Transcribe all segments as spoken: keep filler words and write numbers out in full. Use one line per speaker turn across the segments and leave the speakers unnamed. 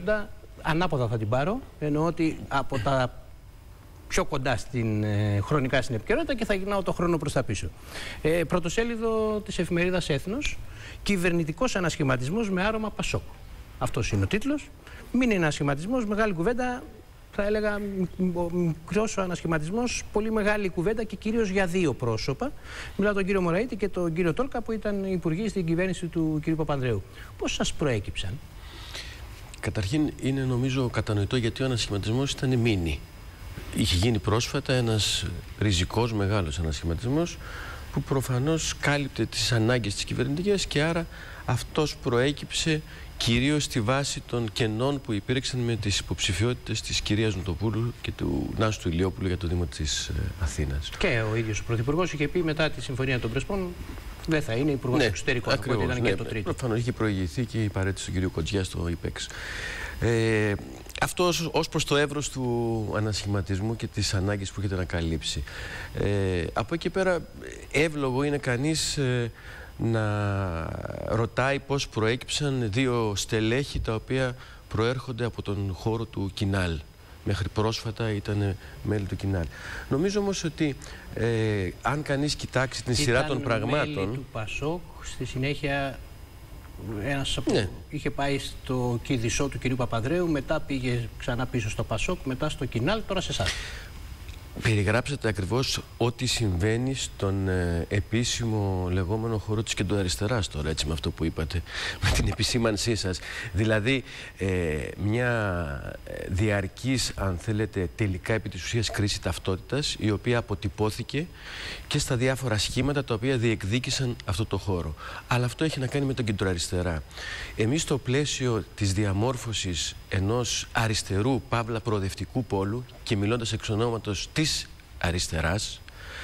ανάποδα θα την πάρω. Εννοώ ότι από τα πιο κοντά στην, ε, χρονικά στην επικαιρότητα και θα γυρνάω το χρόνο προς τα πίσω. Ε, πρωτοσέλιδο της εφημερίδας Έθνος, κυβερνητικός ανασχηματισμός με άρωμα Πασόκ. Αυτός είναι ο τίτλος. Μην είναι ανασχηματισμός, μεγάλη κουβέντα. Θα έλεγα μικρός ο ανασχηματισμός, πολύ μεγάλη κουβέντα και κυρίως για δύο πρόσωπα. Μιλάω τον κύριο Μωραήτη και τον κύριο Τόλκα που ήταν υπουργοί στην κυβέρνηση του κ. Παπανδρέου. Πώς σας προέκυψαν?
Καταρχήν είναι νομίζω κατανοητό γιατί ο ανασχηματισμός ήταν μίνι. Είχε γίνει πρόσφατα ένας ριζικός μεγάλος ανασχηματισμός που προφανώς κάλυπτε τις ανάγκες της κυβερνητικής και άρα αυτός προέκυψε κυρίως στη βάση των κενών που υπήρξαν με τις υποψηφιότητες της κυρίας Νοτοπούλου και του Νάσου Ηλιόπουλου για το Δήμο της Αθήνας.
Και ο ίδιος ο Πρωθυπουργός είχε πει μετά τη Συμφωνία των Πρεσπών δεν θα είναι υπουργός ναι, εξωτερικών.
Ακριβώς,
ήταν
ναι,
και το τρίτο.
Προφανώς είχε προηγηθεί και η παρέτηση του κ. Κοντζιά στο ΙΠΕΞ. Ε, αυτό ως προς το εύρος του ανασχηματισμού και τις ανάγκες που έχετε να καλύψει. Ε, από εκεί πέρα εύλογο είναι κανείς ε, να ρωτάει πώς προέκυψαν δύο στελέχη τα οποία προέρχονται από τον χώρο του Κινάλ. Μέχρι πρόσφατα ήταν μέλη του Κινάλ. Νομίζω όμως ότι ε, αν κανείς κοιτάξει την σειρά των πραγμάτων...
Ήταν μέλη του Πασόκ, στη συνέχεια ένας από... ναι. είχε πάει στο Κηδισό του κ. Παπανδρέου, μετά πήγε ξανά πίσω στο Πασόκ, μετά στο Κινάλ, τώρα σε εσάς.
Περιγράψατε ακριβώς ό,τι συμβαίνει στον ε, επίσημο λεγόμενο χώρο της κεντροαριστεράς τώρα, έτσι με αυτό που είπατε, με την επισήμανσή σας. Δηλαδή, ε, μια διαρκής, αν θέλετε, τελικά επί της ουσίας κρίση ταυτότητας, η οποία αποτυπώθηκε και στα διάφορα σχήματα τα οποία διεκδίκησαν αυτό το χώρο. Αλλά αυτό έχει να κάνει με τον κεντροαριστερά. Εμείς στο πλαίσιο της διαμόρφωσης ενός αριστερού, παύλα προοδευτικού πόλου και μιλώντας εξ ονόματος της αριστεράς,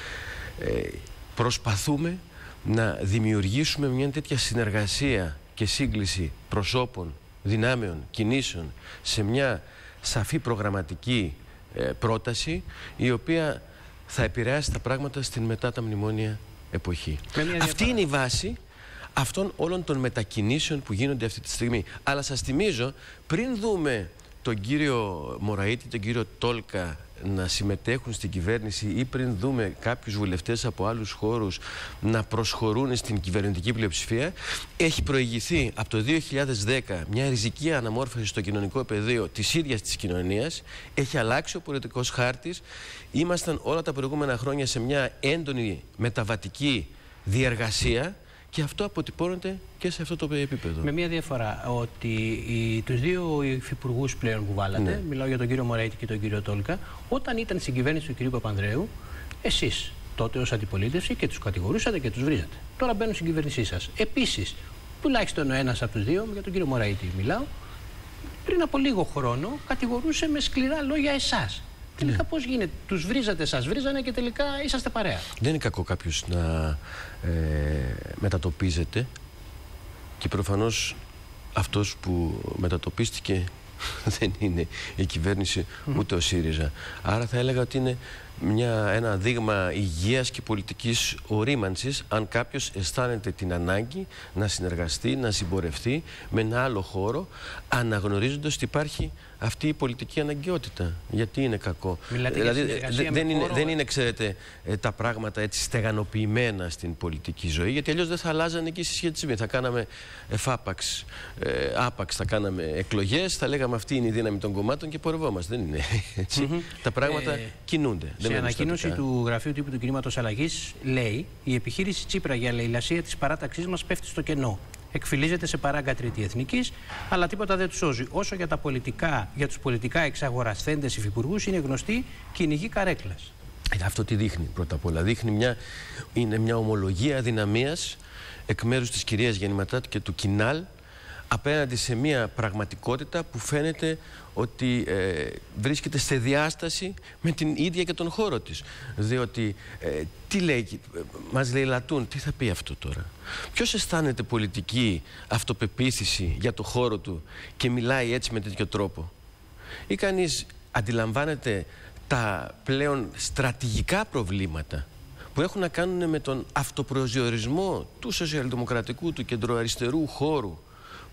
ε, προσπαθούμε να δημιουργήσουμε μια τέτοια συνεργασία και σύγκληση προσώπων, δυνάμεων, κινήσεων σε μια σαφή προγραμματική ε, πρόταση η οποία θα επηρεάσει τα πράγματα στην μετά τα μνημόνια εποχή. Αυτή είναι η βάση αυτών όλων των μετακινήσεων που γίνονται αυτή τη στιγμή. Αλλά σας θυμίζω, πριν δούμε τον κύριο Μωραήτη, τον κύριο Τόλκα να συμμετέχουν στην κυβέρνηση ή πριν δούμε κάποιους βουλευτές από άλλους χώρους να προσχωρούν στην κυβερνητική πλειοψηφία, έχει προηγηθεί από το δύο χιλιάδες δέκα μια ριζική αναμόρφωση στο κοινωνικό πεδίο της ίδιας της κοινωνίας, έχει αλλάξει ο πολιτικός χάρτης, ήμασταν όλα τα προηγούμενα χρόνια σε μια έντονη μεταβατική διεργασία και αυτό αποτυπώνεται και σε αυτό το επίπεδο. Με
μια διαφορά, ότι οι, τους δύο υφυπουργούς πλέον που βάλατε, ναι. μιλάω για τον κύριο Μωραήτη και τον κύριο Τόλκα, όταν ήταν στην κυβέρνηση του κυρίου Παπανδρέου, εσείς τότε ως αντιπολίτευση και τους κατηγορούσατε και τους βρίζατε. Τώρα μπαίνουν στην κυβέρνησή σας. Επίσης, τουλάχιστον ο ένας από τους δύο, για τον κύριο Μωραήτη μιλάω, πριν από λίγο χρόνο κατηγορούσε με σκληρά λόγια εσάς. Τελικά ναι. πώς γίνεται, τους βρίζατε, σας βρίζανε και τελικά είσαστε παρέα. Δεν
είναι κακό κάποιος να ε, μετατοπίζεται και προφανώς αυτός που μετατοπίστηκε δεν είναι η κυβέρνηση ούτε ο ΣΥΡΙΖΑ. Άρα θα έλεγα ότι είναι μια, ένα δείγμα υγείας και πολιτικής ορίμανσης αν κάποιος αισθάνεται την ανάγκη να συνεργαστεί, να συμπορευτεί με ένα άλλο χώρο, αναγνωρίζοντας ότι υπάρχει αυτή η πολιτική αναγκαιότητα. Γιατί είναι κακό.
Μιλάτε
δηλαδή
δε,
δεν, είναι, δεν είναι, ξέρετε, τα πράγματα έτσι στεγανοποιημένα στην πολιτική ζωή, γιατί αλλιώς δεν θα αλλάζανε και οι συσχετισμοί. Θα κάναμε εφάπαξ, ε, άπαξ, θα κάναμε εκλογές, θα λέγαμε αυτή είναι η δύναμη των κομμάτων και πορευόμαστε. Δεν είναι έτσι. Mm -hmm. Τα πράγματα ε, κινούνται.
Σε ανακοίνωση του Γραφείου Τύπου του Κινήματος Αλλαγής λέει η επιχείρηση Τσίπρα για λαιλασία της παράταξής μας πέφτει στο κενό. Εκφυλίζεται σε παράγκα τρίτη εθνικής, αλλά τίποτα δεν τους σώζει. Όσο για, τα πολιτικά, για τους πολιτικά εξαγορασθέντες υφυπουργούς είναι γνωστή κυνηγή καρέκλας.
Αυτό τι δείχνει πρώτα απ' όλα. Δείχνει μια, είναι μια ομολογία αδυναμίας εκ μέρους της κυρίας Γεννηματάτη και του Κινάλ απέναντι σε μια πραγματικότητα που φαίνεται ότι ε, βρίσκεται σε διάσταση με την ίδια και τον χώρο της. Διότι, ε, τι λέει, μας λαιλατούν, τι θα πει αυτό τώρα. Ποιος αισθάνεται πολιτική αυτοπεποίθηση για το χώρο του και μιλάει έτσι με τέτοιο τρόπο. Ή κανείς αντιλαμβάνεται τα πλέον στρατηγικά προβλήματα που έχουν να κάνουν με τον αυτοπροσδιορισμό του σοσιαλδημοκρατικού, του κεντροαριστερού χώρου,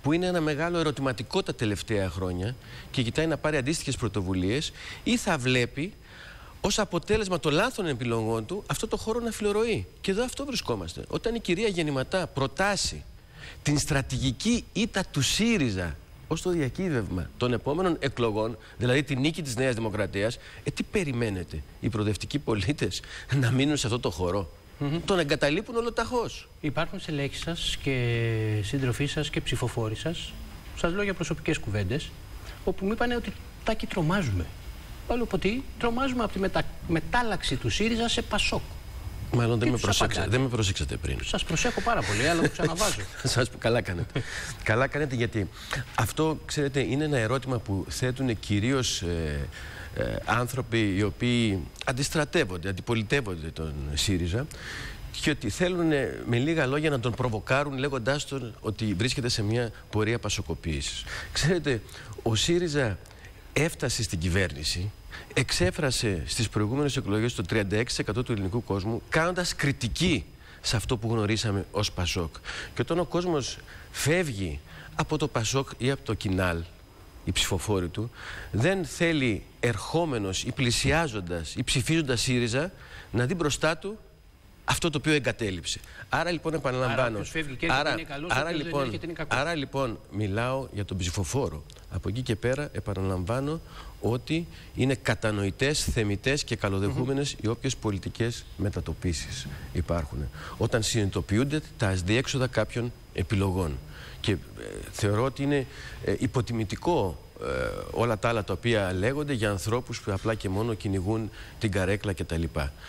που είναι ένα μεγάλο ερωτηματικό τα τελευταία χρόνια και κοιτάει να πάρει αντίστοιχες πρωτοβουλίες, ή θα βλέπει ως αποτέλεσμα των λάθων επιλογών του αυτό το χώρο να φιλορροεί. Και εδώ αυτό βρισκόμαστε. Όταν η κυρία Γεννηματά προτάσει την στρατηγική ήττα του ΣΥΡΙΖΑ ως το διακύβευμα των επόμενων εκλογών, δηλαδή τη νίκη της Νέας Δημοκρατίας, ε, τι περιμένετε, οι προοδευτικοί πολίτες να μείνουν σε αυτό το χώρο? Mm-hmm. Τον εγκαταλείπουν ολοταχώς.
Υπάρχουν στελέχοι σας και σύντροφοί σας και ψηφοφόροι σας, σας λέω για προσωπικές κουβέντες, όπου μου είπανε ότι τάκι τρομάζουμε. Πάλι ότι τρομάζουμε από τη μετα... μετάλλαξη του ΣΥΡΙΖΑ σε ΠΑΣΟΚ.
Μάλλον δεν με, προσέξα... δεν με προσέξατε πριν.
Σας προσέχω πάρα πολύ, αλλά το ξαναβάζω.
Σας πω, καλά κάνετε. Καλά κάνετε, γιατί αυτό, ξέρετε, είναι ένα ερώτημα που θέτουν κυρίως ε, ε, άνθρωποι οι οποίοι αντιστρατεύονται, αντιπολιτεύονται τον ΣΥΡΙΖΑ και ότι θέλουν με λίγα λόγια να τον προβοκάρουν λέγοντάς τον ότι βρίσκεται σε μια πορεία πασοκοποίησης. Ξέρετε, ο ΣΥΡΙΖΑ έφτασε στην κυβέρνηση, εξέφρασε στις προηγούμενες εκλογές το τριάντα έξι τοις εκατό του ελληνικού κόσμου, κάνοντας κριτική σε αυτό που γνωρίσαμε ως ΠΑΣΟΚ. Και όταν ο κόσμος φεύγει από το ΠΑΣΟΚ ή από το Κινάλ, οι ψηφοφόροι του, δεν θέλει ερχόμενος ή πλησιάζοντας ή ψηφίζοντας ΣΥΡΙΖΑ να δει μπροστά του αυτό το οποίο εγκατέλειψε. Άρα λοιπόν επαναλαμβάνω. Άρα, άρα, καλός, άρα, λοιπόν, άρα λοιπόν μιλάω για τον ψηφοφόρο. Από εκεί και πέρα επαναλαμβάνω ότι είναι κατανοητές, θεμιτές και καλοδεχούμενες mm-hmm. οι όποιες πολιτικές μετατοπίσεις υπάρχουν. Όταν συνειδητοποιούνται τα ασδιέξοδα κάποιων επιλογών. Και ε, θεωρώ ότι είναι ε, υποτιμητικό ε, όλα τα άλλα τα οποία λέγονται για ανθρώπους που απλά και μόνο κυνηγούν την καρέκλα κτλ.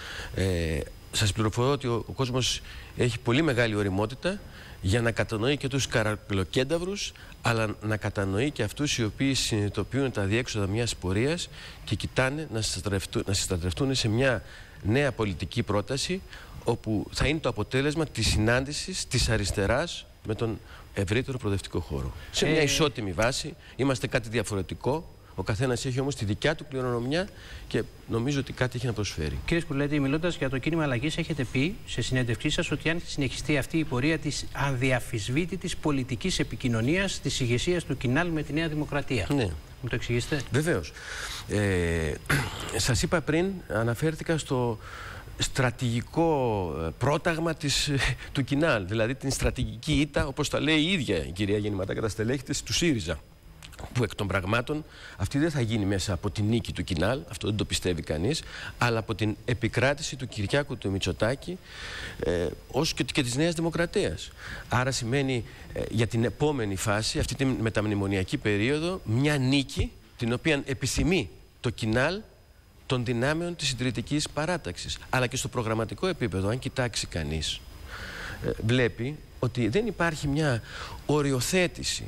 Ε, Σας πληροφορώ ότι ο, ο κόσμος έχει πολύ μεγάλη οριμότητα για να κατανοεί και τους καρακλοκένταυρους, αλλά να κατανοεί και αυτούς οι οποίοι συνειδητοποιούν τα διέξοδα μιας πορείας και κοιτάνε να συστατευτούν, να συστατευτούν σε μια νέα πολιτική πρόταση, όπου θα είναι το αποτέλεσμα της συνάντησης της αριστεράς με τον ευρύτερο προοδευτικό χώρο. Σε μια ισότιμη βάση, είμαστε κάτι διαφορετικό. Ο καθένας έχει όμως τη δικιά του κληρονομιά και νομίζω ότι κάτι έχει να προσφέρει.
Κύριε Σκουλέτη, μιλώντας για το κίνημα αλλαγής, έχετε πει σε συνέντευξή σας ότι αν συνεχιστεί αυτή η πορεία της αδιαφυσβήτητης πολιτικής επικοινωνίας της ηγεσίας του Κινάλ με τη Νέα Δημοκρατία.
Ναι.
Μου το εξηγήσετε?
Βεβαίως. Ε, σας είπα πριν, αναφέρθηκα στο στρατηγικό πρόταγμα της, του Κινάλ, δηλαδή την στρατηγική ήττα, όπως τα λέει η ίδια η κυρία Γεννηματά κατά στελέχη της, του ΣΥΡΙΖΑ. Που εκ των πραγμάτων αυτή δεν θα γίνει μέσα από την νίκη του Κινάλ, αυτό δεν το πιστεύει κανείς, αλλά από την επικράτηση του Κυριάκου του Μητσοτάκη ε, ως και, και της Νέας Δημοκρατίας. Άρα σημαίνει ε, για την επόμενη φάση, αυτή τη μεταμνημονιακή περίοδο, μια νίκη την οποία επιθυμεί το Κινάλ των δυνάμεων της συντηρητικής παράταξης. Αλλά και στο προγραμματικό επίπεδο, αν κοιτάξει κανείς, ε, βλέπει ότι δεν υπάρχει μια οριοθέτηση,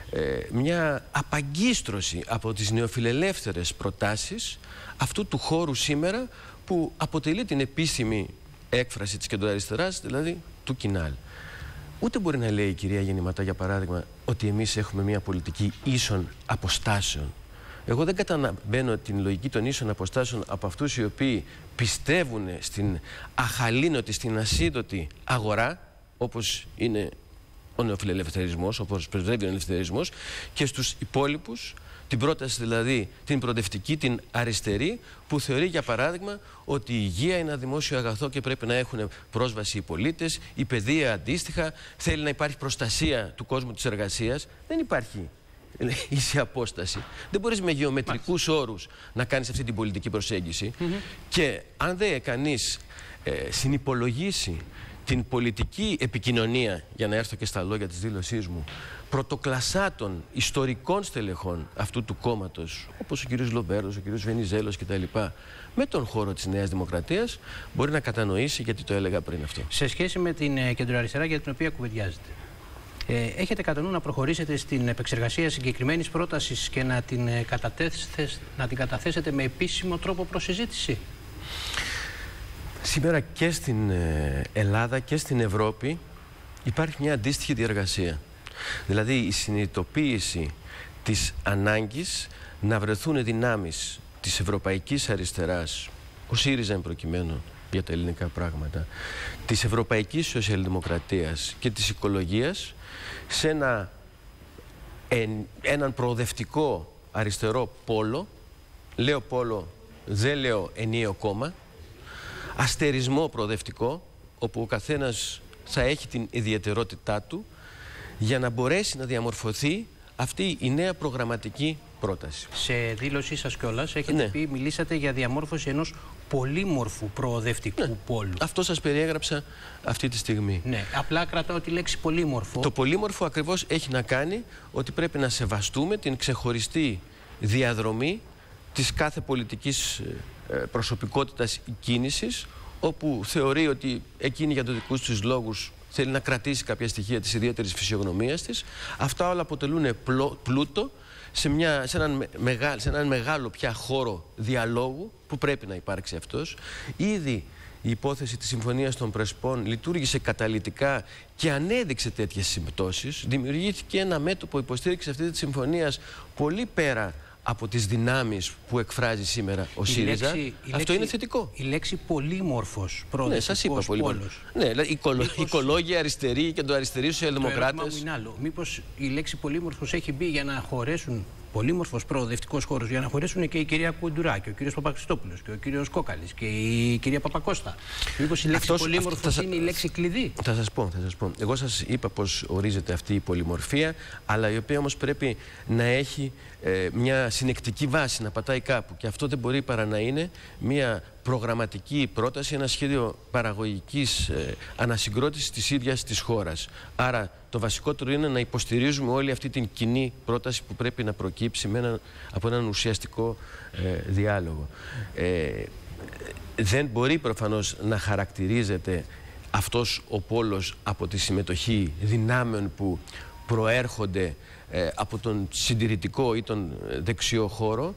μια απαγκίστρωση από τις νεοφιλελεύθερες προτάσεις αυτού του χώρου σήμερα που αποτελεί την επίσημη έκφραση της κεντροαριστεράς, δηλαδή του Κινάλ. Ούτε μπορεί να λέει η κυρία Γεννηματά, για παράδειγμα, ότι εμείς έχουμε μια πολιτική ίσων αποστάσεων. Εγώ δεν καταλαβαίνω την λογική των ίσων αποστάσεων από αυτούς οι οποίοι πιστεύουν στην αχαλήνωτη, στην ασίδωτη αγορά, όπως είναι ο νεοφιλελευθερισμός, όπως πρεσβεύει ο νεοφιλελευθερισμός, και στους υπόλοιπους, την πρόταση δηλαδή την προοδευτική, την αριστερή, που θεωρεί για παράδειγμα ότι η υγεία είναι ένα δημόσιο αγαθό και πρέπει να έχουν πρόσβαση οι πολίτες, η παιδεία αντίστοιχα, θέλει να υπάρχει προστασία του κόσμου της εργασίας. Δεν υπάρχει ίση απόσταση. Δεν μπορείς με γεωμετρικούς όρους να κάνεις αυτή την πολιτική προσέγγιση. Mm-hmm. Και αν δεν κανείς ε, συνυπολογίσει την πολιτική επικοινωνία, για να έρθω και στα λόγια της δήλωσής μου, πρωτοκλασσάτων ιστορικών στελεχών αυτού του κόμματος, όπως ο κ. Λομπέρδος, ο κ. Βενιζέλος κτλ., με τον χώρο της Νέας Δημοκρατίας, μπορεί να κατανοήσει γιατί το έλεγα πριν αυτό.
Σε σχέση με την ε, κεντροαριστερά για την οποία κουβεντιάζετε, ε, έχετε κατά νου να προχωρήσετε στην επεξεργασία συγκεκριμένης πρότασης και να την, ε, να την καταθέσετε με επίσημο τρόπο προς συζήτηση?
Σήμερα και στην Ελλάδα και στην Ευρώπη υπάρχει μια αντίστοιχη διαργασία. Δηλαδή η συνειδητοποίηση της ανάγκης να βρεθούν δυνάμεις της ευρωπαϊκής αριστεράς, ο ΣΥΡΙΖΑ εν προκειμένου για τα ελληνικά πράγματα, της ευρωπαϊκής σοσιαλδημοκρατίας και της οικολογίας, σε ένα έναν προοδευτικό αριστερό πόλο, λέω πόλο, δεν λέω ενιαίο κόμμα, αστερισμό προοδευτικό, όπου ο καθένας θα έχει την ιδιαιτερότητά του για να μπορέσει να διαμορφωθεί αυτή η νέα προγραμματική πρόταση.
Σε δήλωσή σας κιόλας έχετε
ναι.
πει, μιλήσατε για διαμόρφωση ενός πολύμορφου προοδευτικού
ναι.
πόλου.
Αυτό σας περιέγραψα αυτή τη στιγμή.
Ναι, απλά κρατάω τη λέξη πολύμορφο.
Το πολύμορφο ακριβώς έχει να κάνει ότι πρέπει να σεβαστούμε την ξεχωριστή διαδρομή της κάθε πολιτικής προσωπικότητας κίνησης, όπου θεωρεί ότι εκείνη για τους δικούς τους λόγους θέλει να κρατήσει κάποια στοιχεία της ιδιαίτερης φυσιογνωμίας της. Αυτά όλα αποτελούν πλούτο σε, μια, σε, έναν, μεγά, σε έναν μεγάλο πια χώρο διαλόγου που πρέπει να υπάρξει αυτός. Ήδη η υπόθεση της Συμφωνίας των Πρεσπών λειτουργήσε καταλυτικά και ανέδειξε τέτοιες συμπτώσεις. Δημιουργήθηκε ένα μέτωπο υποστήριξη αυτής της συμφωνίας πολύ πέρα από τις δυνάμεις που εκφράζει σήμερα ο ΣΥΡΙΖΑ. Λέξη, αυτό λέξη, είναι θετικό.
Η λέξη πολύμορφος προοδευτικός
ναι, σας είπα πολύμορφος. Ναι, δηλαδή οικολο, μήπως, οικολόγοι αριστεροί και εντοαριστεροί σοσιαλδημοκράτες.
Μήπως η λέξη πολύμορφος έχει μπει για να χωρέσουν, πολύμορφος προοδευτικός χώρος, για να χωρέσουν και η κυρία Κουντουρά και ο κύριος Παπαξιστόπουλος και ο κύριος Κόκαλης και η κυρία Παπακώστα. Μήπως η λέξη Αυτός, πολύμορφος αυτό, είναι η λέξη κλειδί.
Θα σας πω, θα σας πω. Εγώ σας είπα πώς ορίζεται αυτή η πολυμορφία, αλλά η οποία όμως πρέπει να έχει ε, μια συνεκτική βάση, να πατάει κάπου. Και αυτό δεν μπορεί παρά να είναι μια προγραμματική πρόταση, ένα σχέδιο παραγωγικής ε, ανασυγκρότησης της ίδιας της χώρας. Άρα το βασικότερο είναι να υποστηρίζουμε όλη αυτή την κοινή πρόταση που πρέπει να προκύψει με ένα, από έναν ουσιαστικό ε, διάλογο. Ε, δεν μπορεί προφανώς να χαρακτηρίζεται αυτός ο πόλος από τη συμμετοχή δυνάμεων που προέρχονται ε, από τον συντηρητικό ή τον δεξιό χώρο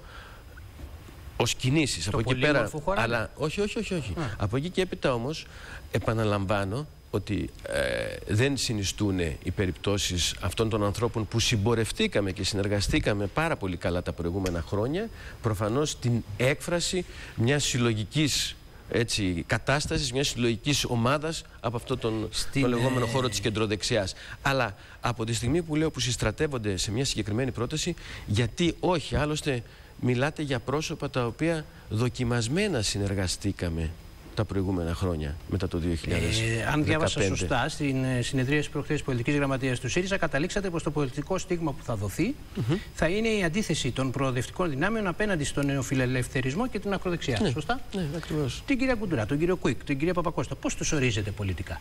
ως κινήσεις. Από εκεί πέρα, αλλά όχι, όχι, όχι, όχι. Από εκεί και έπειτα όμως επαναλαμβάνω ότι ε, δεν συνιστούν οι περιπτώσεις αυτών των ανθρώπων που συμπορευτήκαμε και συνεργαστήκαμε πάρα πολύ καλά τα προηγούμενα χρόνια, προφανώς την έκφραση μιας συλλογικής έτσι, κατάστασης, μιας συλλογικής ομάδας από αυτόν τον, Στην... τον λεγόμενο χώρο της κεντροδεξιάς. Αλλά από τη στιγμή που λέω που συστρατεύονται σε μια συγκεκριμένη πρόταση, γιατί όχι, άλλωστε μιλάτε για πρόσωπα τα οποία δοκιμασμένα συνεργαστήκαμε τα προηγούμενα χρόνια, μετά το δύο χιλιάδες δεκαπέντε. Ε,
αν διάβασα σωστά, στην συνεδρίαση προχθές της πολιτικής γραμματείας του ΣΥΡΙΖΑ, καταλήξατε πως το πολιτικό στίγμα που θα δοθεί mm-hmm. θα είναι η αντίθεση των προοδευτικών δυνάμεων απέναντι στον νεοφιλελευθερισμό και την ακροδεξιά.
Ναι,
σωστά.
Ναι, ακριβώς.
Την κυρία Κουντουρά, τον κύριο Κουίκ, την κυρία Παπακώστα, πώς τους ορίζετε πολιτικά?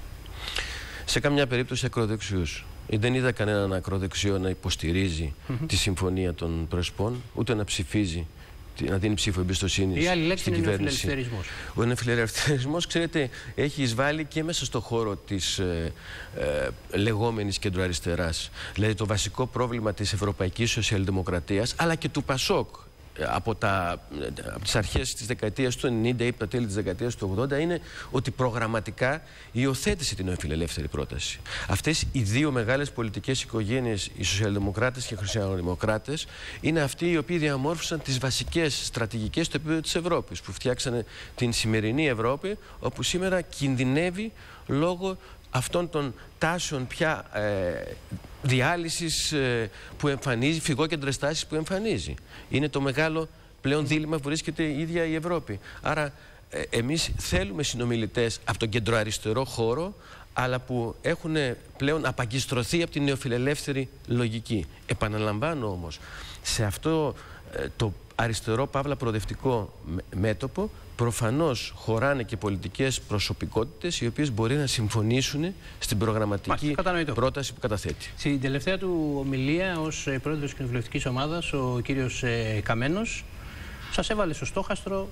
Σε καμιά περίπτωση ακροδεξιούς. Δεν είδα κανέναν ακροδεξιό να υποστηρίζει mm-hmm. τη Συμφωνία των Πρεσπών, ούτε να ψηφίζει, να δίνει ψήφο εμπιστοσύνη στην κυβέρνηση. Ο νεοφιλελευθερισμός, ξέρετε, έχει εισβάλει και μέσα στο χώρο της ε, ε, λεγόμενης κεντροαριστεράς. Δηλαδή το βασικό πρόβλημα της ευρωπαϊκής σοσιαλδημοκρατίας, αλλά και του ΠΑΣΟΚ από, τα, από τις αρχές της δεκαετίας του ενενήντα ή τα τέλη της δεκαετίας του ογδόντα είναι ότι προγραμματικά υιοθέτησε την νεοφιλελεύθερη πρόταση. Αυτές οι δύο μεγάλες πολιτικές οικογένειες, οι σοσιαλδημοκράτες και οι χριστιανοδημοκράτες, είναι αυτοί οι οποίοι διαμόρφωσαν τις βασικές στρατηγικές στο επίπεδο της Ευρώπης, που φτιάξανε την σημερινή Ευρώπη, όπου σήμερα κινδυνεύει λόγω αυτών των τάσεων πια ε, διάλυσης ε, που εμφανίζει, φυγόκεντρες τάσεις που εμφανίζει. Είναι το μεγάλο πλέον δίλημμα που βρίσκεται η ίδια η Ευρώπη. Άρα ε, εμείς θέλουμε συνομιλητές από τον κεντροαριστερό χώρο, αλλά που έχουν πλέον απαγκιστρωθεί από την νεοφιλελεύθερη λογική. Επαναλαμβάνω όμως, σε αυτό ε, το αριστερό παύλα προοδευτικό μέτωπο προφανώς χωράνε και πολιτικές προσωπικότητες οι οποίες μπορεί να συμφωνήσουν στην προγραμματική Μάλιστα, πρόταση που καταθέτει.
Στην τελευταία του ομιλία ως πρόεδρος της κοινοβουλευτικής ομάδας, ο κύριος ε, Καμένος σας έβαλε στο στόχαστρο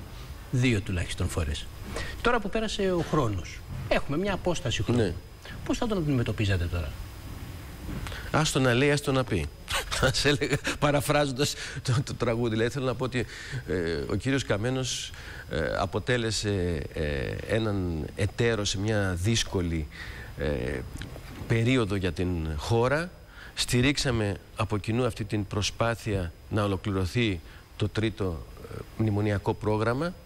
δύο τουλάχιστον φορές. Τώρα που πέρασε ο χρόνος, έχουμε μια απόσταση χρόνου. Ναι. Πώς θα τον αντιμετωπίζατε τώρα?
Άστο να λέει, άστο να πει. Ας έλεγα, παραφράζοντας το, το τραγούδι. Δηλαδή, θέλω να πω ότι ε, ο κύριος Καμένος ε, αποτέλεσε ε, έναν εταίρο σε μια δύσκολη ε, περίοδο για την χώρα. Στηρίξαμε από κοινού αυτή την προσπάθεια να ολοκληρωθεί το τρίτο ε, μνημονιακό πρόγραμμα.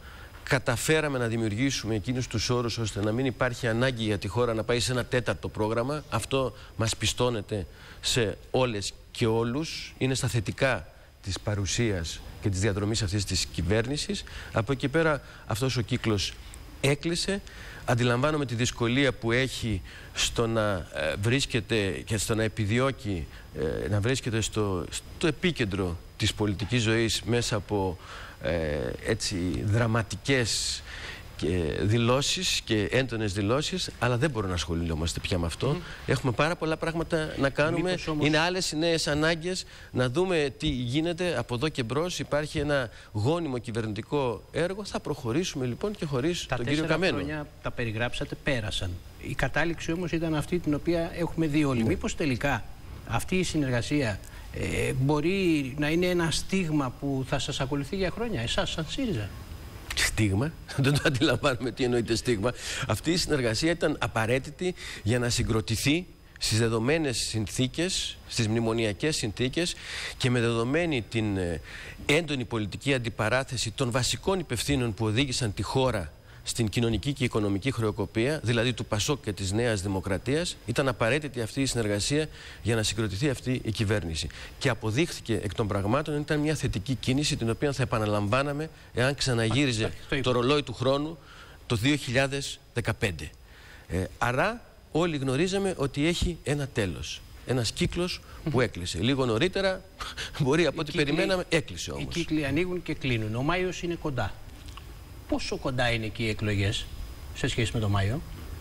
καταφέραμε να δημιουργήσουμε εκείνους τους όρους ώστε να μην υπάρχει ανάγκη για τη χώρα να πάει σε ένα τέταρτο πρόγραμμα. Αυτό μας πιστώνεται σε όλες και όλους. Είναι στα θετικά της παρουσίας και της διαδρομής αυτής της κυβέρνησης. Από εκεί πέρα αυτός ο κύκλος έκλεισε. Αντιλαμβάνομαι τη δυσκολία που έχει στο να ε, βρίσκεται και στο να επιδιώκει ε, να βρίσκεται στο, στο επίκεντρο της πολιτικής ζωής μέσα από ε, έτσι δραματικές και δηλώσεις και έντονες δηλώσεις, αλλά δεν μπορούμε να ασχολούμαστε πια με αυτό. Mm. Έχουμε πάρα πολλά πράγματα να κάνουμε. Όμως... Είναι άλλες οι νέες ανάγκες. Να δούμε τι γίνεται από εδώ και μπρος. Υπάρχει ένα γόνιμο κυβερνητικό έργο. Θα προχωρήσουμε λοιπόν και χωρίς τον κύριο Καμένο. Τα χρόνια
τα περιγράψατε, πέρασαν. Η κατάληξη όμως ήταν αυτή την οποία έχουμε δει όλοι. Mm. Μήπως τελικά αυτή η συνεργασία ε, μπορεί να είναι ένα στίγμα που θα σας ακολουθεί για χρόνια, εσάς σαν ΣΥΡΙΖΑ?
Στίγμα, δεν το αντιλαμβάνουμε τι εννοείται στίγμα. Αυτή η συνεργασία ήταν απαραίτητη για να συγκροτηθεί στις δεδομένες συνθήκες, στις μνημονιακές συνθήκες και με δεδομένη την έντονη πολιτική αντιπαράθεση των βασικών υπευθύνων που οδήγησαν τη χώρα στην κοινωνική και οικονομική χρεοκοπία, δηλαδή του Πασόκ και της Νέας Δημοκρατίας. Ήταν απαραίτητη αυτή η συνεργασία για να συγκροτηθεί αυτή η κυβέρνηση. Και αποδείχθηκε εκ των πραγμάτων ήταν μια θετική κίνηση, την οποία θα επαναλαμβάναμε εάν ξαναγύριζε το ρολόι του χρόνου το δύο χιλιάδες δεκαπέντε. Ε, άρα όλοι γνωρίζαμε ότι έχει ένα τέλος. Ένας κύκλος που έκλεισε. Λίγο νωρίτερα, μπορεί από ό,τι περιμέναμε, έκλεισε όμως.
Οι κύκλοι ανοίγουν και κλείνουν. Ο Μάιος είναι κοντά. Πόσο κοντά είναι εκεί οι εκλογές σε σχέση με τον Μάιο?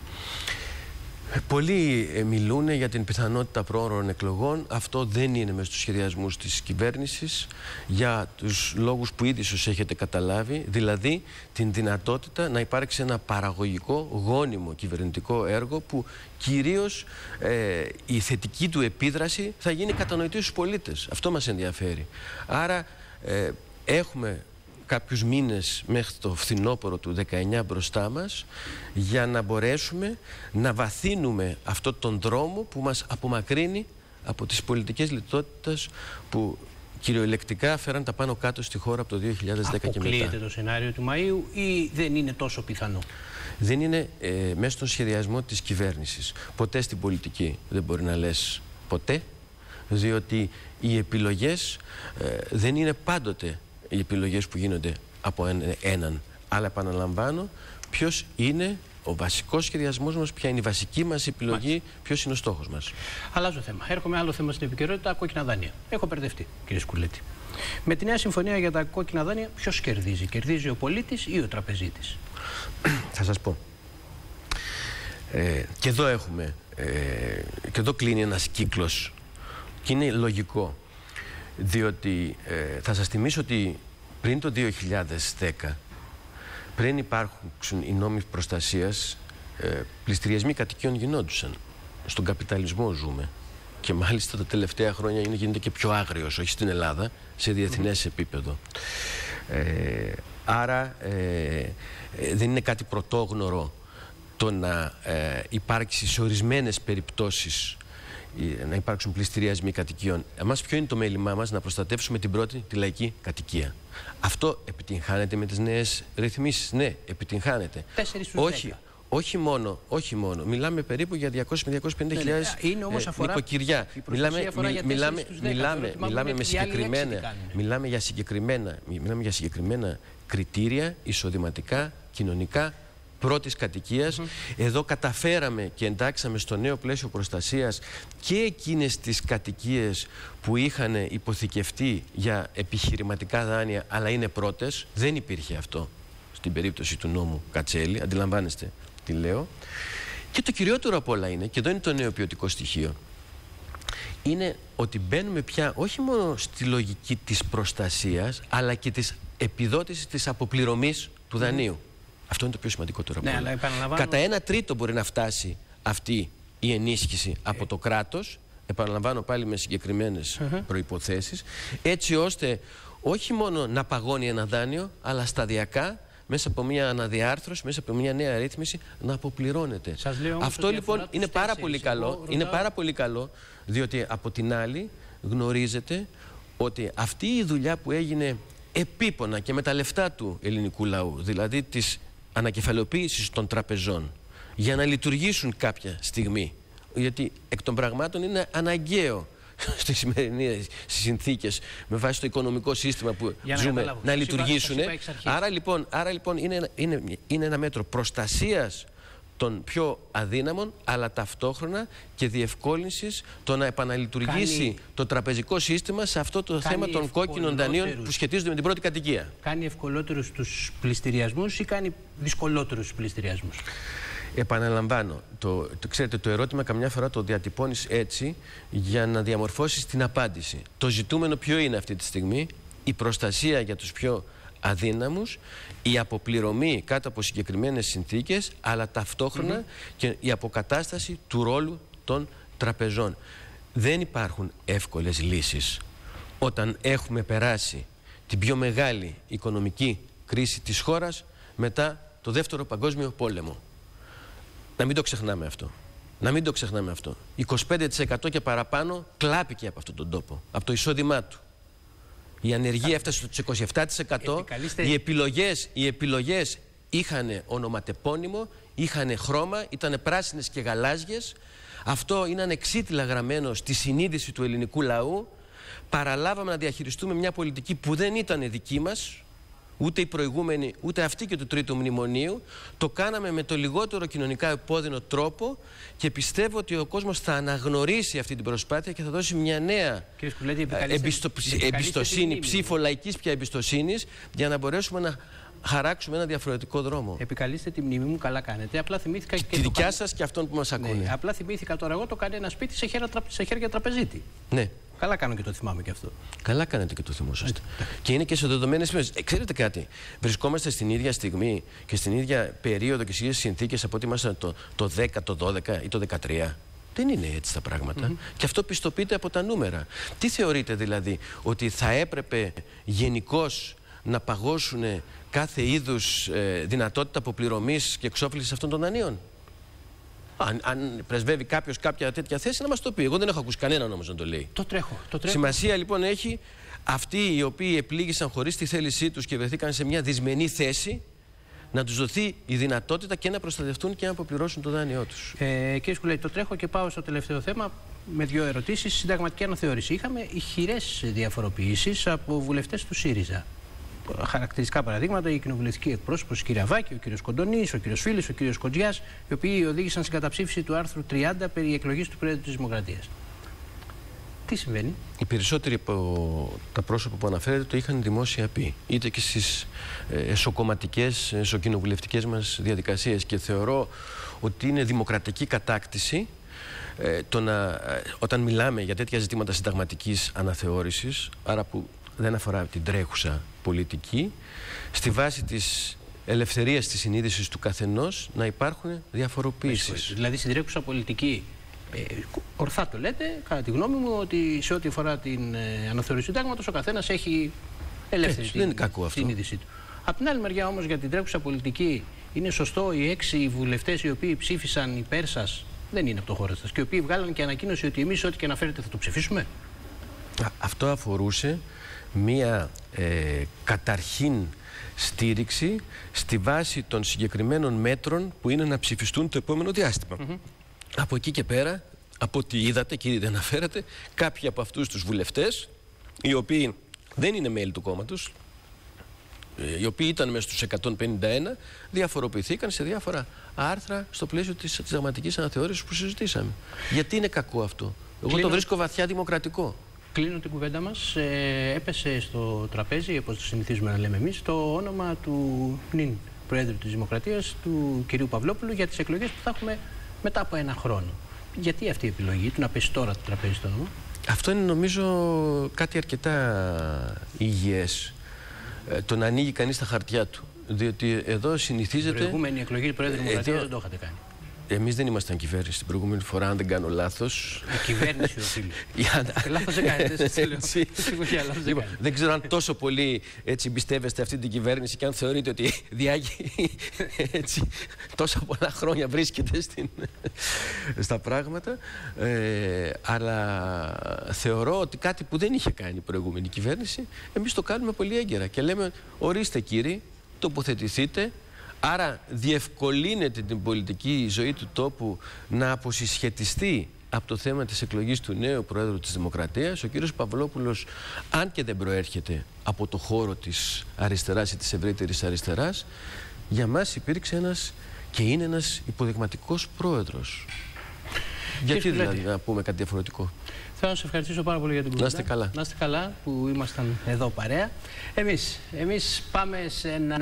Πολλοί ε, μιλούν για την πιθανότητα πρόωρων εκλογών. Αυτό δεν είναι μέσα στους σχεδιασμούς της κυβέρνησης για τους λόγους που ήδη ίσως έχετε καταλάβει, δηλαδή την δυνατότητα να υπάρξει ένα παραγωγικό, γόνιμο κυβερνητικό έργο που κυρίως ε, η θετική του επίδραση θα γίνει κατανοητή στους πολίτες. Αυτό μας ενδιαφέρει. Άρα ε, έχουμε κάποιους μήνες μέχρι το φθινόπωρο του δεκαεννιά μπροστά μας για να μπορέσουμε να βαθύνουμε αυτόν τον δρόμο που μας απομακρύνει από τις πολιτικές λιτότητες που κυριολεκτικά φέραν τα πάνω κάτω στη χώρα από το δύο χιλιάδες δέκα και μετά.
Αποκλείεται το σενάριο του Μαΐου ή δεν είναι τόσο πιθανό?
Δεν είναι ε, μέσα στον σχεδιασμό της κυβέρνησης. Ποτέ στην πολιτική δεν μπορεί να λες ποτέ, διότι οι επιλογές ε, δεν είναι πάντοτε οι επιλογές που γίνονται από έναν. Αλλά επαναλαμβάνω, ποιος είναι ο βασικός σχεδιασμός μας, ποια είναι η βασική μας επιλογή, ποιος είναι ο στόχος μας.
Αλλάζω θέμα. Έρχομαι άλλο θέμα στην επικαιρότητα, κόκκινα δάνεια. Έχω μπερδευτεί, κύριε Σκουλέτη. Με τη νέα συμφωνία για τα κόκκινα δάνεια, ποιος κερδίζει? Κερδίζει ο πολίτης ή ο τραπεζίτης?
Θα σας πω. Ε, και εδώ έχουμε, ε, και εδώ κλείνει ένας κύκλος και είναι λογικό. Διότι ε, θα σας θυμίσω ότι πριν το δύο χιλιάδες δέκα, πριν υπάρχουν οι νόμοι προστασίας, ε, πληστηριασμοί κατοικιών γινόντουσαν. Στον καπιταλισμό ζούμε. Και μάλιστα τα τελευταία χρόνια είναι, γίνεται και πιο άγριος, όχι στην Ελλάδα, σε διεθνές επίπεδο. Ε, άρα ε, ε, δεν είναι κάτι πρωτόγνωρο το να ε, υπάρξει σε ορισμένες περιπτώσεις να υπάρξουν πληστηριασμοί κατοικιών. Εμάς ποιο είναι το μέλημά μας? Να προστατεύσουμε την πρώτη, τη λαϊκή κατοικία. Αυτό επιτυγχάνεται με τις νέες ρυθμίσεις? Ναι, επιτυγχάνεται. Όχι, όχι μόνο, όχι μόνο. Μιλάμε περίπου για διακόσιες με διακόσιες πενήντα χιλιάδες ε, νοικοκυριά. Μιλάμε, μι, μιλάμε, μιλάμε, μιλάμε, με συγκεκριμένα, μιλάμε, για συγκεκριμένα, μιλάμε για συγκεκριμένα κριτήρια εισοδηματικά, κοινωνικά, πρώτης κατοικίας. Mm-hmm. Εδώ καταφέραμε και εντάξαμε στο νέο πλαίσιο προστασίας και εκείνες τις κατοικίες που είχαν υποθηκευτεί για επιχειρηματικά δάνεια, αλλά είναι πρώτες. Δεν υπήρχε αυτό στην περίπτωση του νόμου Κατσέλη. Αντιλαμβάνεστε τι λέω. Και το κυριότερο απ' όλα είναι, και εδώ είναι το νέο ποιοτικό στοιχείο, είναι ότι μπαίνουμε πια όχι μόνο στη λογική της προστασίας, αλλά και της επιδότησης της αποπληρωμής του δανείου. Mm-hmm. Αυτό είναι το πιο σημαντικό τώρα. Ναι, κατά ένα τρίτο μπορεί να φτάσει αυτή η ενίσχυση από το κράτος, επαναλαμβάνω πάλι με συγκεκριμένες uh-huh. προϋποθέσεις, έτσι ώστε όχι μόνο να παγώνει ένα δάνειο, αλλά σταδιακά, μέσα από μια αναδιάρθρωση, μέσα από μια νέα ρύθμιση, να αποπληρώνεται. Αυτό λοιπόν είναι πάρα πολύ καλό, είναι πάρα πολύ καλό, διότι από την άλλη γνωρίζετε ότι αυτή η δουλειά που έγινε επίπονα και με τα λεφτά του ελληνικού λαού, δηλαδή της ανακεφαλαιοποίησης των τραπεζών, για να λειτουργήσουν κάποια στιγμή, γιατί εκ των πραγμάτων είναι αναγκαίο στις σημερινές συνθήκες με βάση το οικονομικό σύστημα που
για
ζούμε
να,
να λειτουργήσουν. Άρα λοιπόν, άρα λοιπόν είναι, είναι, είναι ένα μέτρο προστασίας των πιο αδύναμων, αλλά ταυτόχρονα και διευκόλυνσης το να επαναλειτουργήσει κάνει, το τραπεζικό σύστημα σε αυτό το θέμα των κόκκινων δανείων που σχετίζονται με την πρώτη κατοικία. Κάνει
ευκολότερους τους πληστηριασμούς ή κάνει δυσκολότερους τους πληστηριασμούς?
Επαναλαμβάνω, το, το, ξέρετε, το ερώτημα καμιά φορά το διατυπώνεις έτσι για να διαμορφώσεις την απάντηση. Το ζητούμενο ποιο είναι αυτή τη στιγμή? Η προστασία για τους πιο αδύναμους, η αποπληρωμή κάτω από συγκεκριμένες συνθήκες, αλλά ταυτόχρονα mm-hmm. και η αποκατάσταση του ρόλου των τραπεζών. Δεν υπάρχουν εύκολες λύσεις. Όταν έχουμε περάσει την πιο μεγάλη οικονομική κρίση της χώρας μετά το Δεύτερο Παγκόσμιο Πόλεμο. Να μην το ξεχνάμε αυτό. Να μην το ξεχνάμε αυτό. είκοσι πέντε τοις εκατό και παραπάνω κλάπηκε από αυτόν τον τόπο, από το εισόδημά του. Η ανεργία έφτασε στο είκοσι επτά τοις εκατό. Επικαλείστε... Οι επιλογές, οι επιλογές είχαν ονοματεπώνυμο, είχαν χρώμα, ήταν πράσινες και γαλάζιες. Αυτό είναι ανεξίτηλα γραμμένο στη συνείδηση του ελληνικού λαού. Παραλάβαμε να διαχειριστούμε μια πολιτική που δεν ήταν δική μας, ούτε η προηγούμενη, ούτε αυτή και του Τρίτου Μνημονίου. Το κάναμε με το λιγότερο κοινωνικά επώδυνο τρόπο και πιστεύω ότι ο κόσμος θα αναγνωρίσει αυτή την προσπάθεια και θα δώσει μια νέα Σκουλέτη, εμπιστο... εμπιστοσύνη, ψήφο λαϊκής πια εμπιστοσύνης, για να μπορέσουμε να χαράξουμε ένα διαφορετικό δρόμο.
Επικαλείστε τη μνήμη μου, καλά κάνετε. Απλά θυμήθηκα και
τη δικιά σας και αυτόν που μας ακούνε.
Ναι, απλά θυμήθηκα τώρα εγώ το κάνει ένα σπίτι σε χέρια, σε χέρια τραπεζίτη.
Ναι.
Καλά κάνω και το θυμάμαι και αυτό.
Καλά κάνετε και το θυμόσαστε. Και είναι και σε δεδομένες σημείες. Ε, ξέρετε κάτι, βρισκόμαστε στην ίδια στιγμή και στην ίδια περίοδο και στις ίδιες συνθήκες από ότι ήμασταν το, το δέκα, το δώδεκα ή το δεκατρία. Δεν είναι έτσι τα πράγματα. Mm-hmm. Και αυτό πιστοποιείται από τα νούμερα. Τι θεωρείτε δηλαδή, ότι θα έπρεπε γενικώς να παγώσουν κάθε είδους ε, δυνατότητα αποπληρωμής και εξόφλησης αυτών των δανείων? Αν, αν πρεσβεύει κάποιος κάποια τέτοια θέση, να μας το πει. Εγώ δεν έχω ακούσει κανέναν όμως να το λέει.
Το τρέχω. Το τρέχω.
Σημασία λοιπόν έχει αυτοί οι οποίοι επλήγησαν χωρίς τη θέλησή τους και βρεθήκαν σε μια δυσμενή θέση, να τους δοθεί η δυνατότητα και να προστατευτούν και να αποπληρώσουν το δάνειό τους.
Ε, κύριε Σκουλέτη, το τρέχω και πάω στο τελευταίο θέμα με δύο ερωτήσεις. Συνταγματική αναθεώρηση. Είχαμε ηχηρές διαφοροποιήσεις από βουλευτές του ΣΥΡΙΖΑ. Χαρακτηριστικά παραδείγματα, η κοινοβουλευτική εκπρόσωπος, η κυρία Βάκη, ο κύριος Κοντονής, ο κύριος Φίλης, ο κύριος Κοντζιάς, οι οποίοι οδήγησαν στην καταψήφιση του άρθρου τριάντα περί εκλογής του Πρόεδρου της Δημοκρατίας. Τι συμβαίνει?
Οι περισσότεροι από τα πρόσωπα που αναφέρετε το είχαν δημόσια πει, είτε και στις εσωκομματικές, εσωκοινοβουλευτικές μας διαδικασίες, και θεωρώ ότι είναι δημοκρατική κατάκτηση ε, το να, ε, όταν μιλάμε για τέτοια ζητήματα συνταγματικής αναθεώρησης, άρα που δεν αφορά την τρέχουσα πολιτική, στη βάση της ελευθερίας της συνείδησης του καθενός να υπάρχουν διαφοροποίησεις.
Δηλαδή στην τρέχουσα πολιτική, ε, ορθά το λέτε, κατά τη γνώμη μου, ότι σε ό,τι αφορά την ε, αναθεώρηση του συντάγματος ο καθένας έχει ελεύθερη
την, δεν είναι κακό αυτό.
συνείδησή του. Απ' την άλλη μεριά όμως, για την τρέχουσα πολιτική, είναι σωστό οι έξι βουλευτές οι οποίοι ψήφισαν υπέρ σας, δεν είναι από το χώρο σας, και οι οποίοι βγάλαν και ανακοίνωση ότι εμείς ό,τι και να φέρετε θα το ψηφίσουμε?
Αυτό αφορούσε μία ε, καταρχήν στήριξη στη βάση των συγκεκριμένων μέτρων που είναι να ψηφιστούν το επόμενο διάστημα. Mm-hmm. Από εκεί και πέρα, από ό,τι είδατε και ήδη αναφέρατε, κάποιοι από αυτούς τους βουλευτές, οι οποίοι δεν είναι μέλη του κόμματος, οι οποίοι ήταν μέσα στους εκατόν πενήντα ένα, διαφοροποιηθήκαν σε διάφορα άρθρα στο πλαίσιο της συνταγματικής αναθεώρησης που συζητήσαμε. Γιατί είναι κακό αυτό? Εγώ Κλείνω... το βρίσκω βαθιά δημοκρατικό.
Κλείνω την κουβέντα μας. Ε, έπεσε στο τραπέζι, όπως το συνηθίζουμε να λέμε εμείς, το όνομα του νυν Προέδρου της Δημοκρατίας, του κυρίου Παυλόπουλου, για τις εκλογές που θα έχουμε μετά από ένα χρόνο. Γιατί αυτή η επιλογή του να πέσει τώρα το τραπέζι στο όνομα?
Αυτό είναι νομίζω κάτι αρκετά υγιές. Ε, το να ανοίγει κανείς τα χαρτιά του. Διότι εδώ συνηθίζεται...
Την προηγούμενη εκλογή του Προέδρου της Δημοκρατίας εδώ... δεν το είχατε κάνει.
Εμείς δεν ήμασταν κυβέρνηση την προηγούμενη φορά, αν δεν κάνω λάθος.
Η κυβέρνηση οφείλει. Λάθος δεν κάνετε.
Λοιπόν, δεν ξέρω αν τόσο πολύ έτσι εμπιστεύεστε αυτή την κυβέρνηση και αν θεωρείτε ότι διάγει έτσι τόσα πολλά χρόνια βρίσκεται στην, στα πράγματα. Ε, αλλά θεωρώ ότι κάτι που δεν είχε κάνει η προηγούμενη κυβέρνηση, εμείς το κάνουμε πολύ έγκαιρα και λέμε ορίστε κύριοι, τοποθετηθείτε. Άρα διευκολύνεται την πολιτική ζωή του τόπου να αποσυσχετιστεί από το θέμα της εκλογής του νέου Προέδρου της Δημοκρατίας. Ο κύριος Παυλόπουλος, αν και δεν προέρχεται από το χώρο της αριστεράς ή της ευρύτερης αριστεράς, για μας υπήρξε ένας και είναι ένας υποδειγματικός πρόεδρος. Γιατί δηλαδή να πούμε κάτι διαφορετικό.
Θέλω να σας ευχαριστήσω πάρα πολύ για την κουβέντα.
Να είστε καλά.
Να είστε καλά που ήμασταν εδώ παρέα. Εμείς, εμείς πάμε σε ένα...